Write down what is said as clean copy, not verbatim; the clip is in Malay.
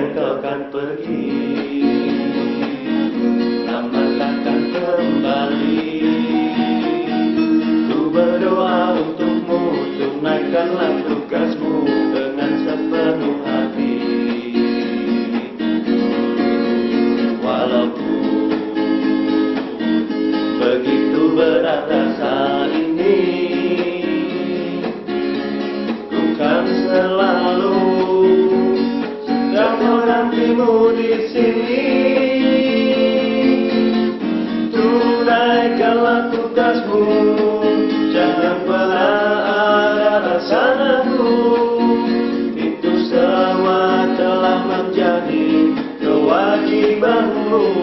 engkau kan pergi, lama takkan kembali. Ku berdoa untukmu, tunaikanlah tugasmu dengan sepenuh hati. Walaupun begitu berat rasa ini, ku kan selalu sedang menantimu di sini. Tunaikanlah tugasmu, jangan pernah ada rasa ragu. Itu semua telah menjadi kewajibanmu.